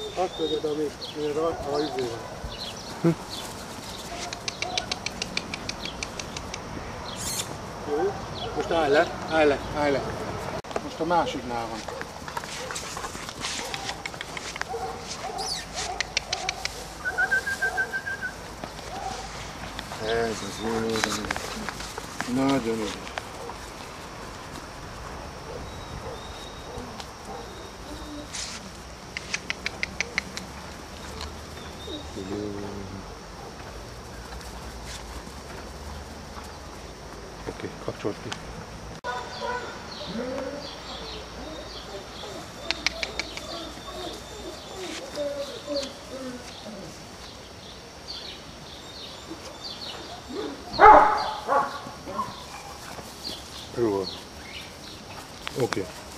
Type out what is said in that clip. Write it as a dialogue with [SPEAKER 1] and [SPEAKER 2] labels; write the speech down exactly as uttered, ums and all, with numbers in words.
[SPEAKER 1] Azt vegyed, amit a, a izével. Hm. Jó, most állj le, állj le, állj le. Most a másiknál van. Ez az jó nézem. Nagyon jó. Oké, okay, kapcsolt ki. Jó. Oké. Okay.